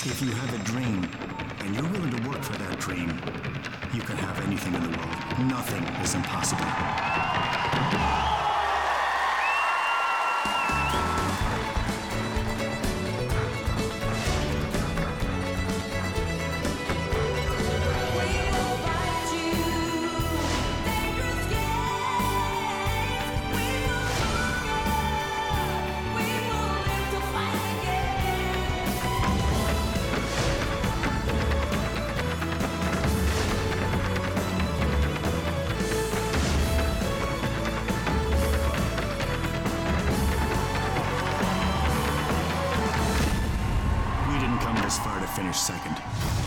If you have a dream, and you're willing to work for that dream, you can have anything in the world. Nothing is impossible. Finish second.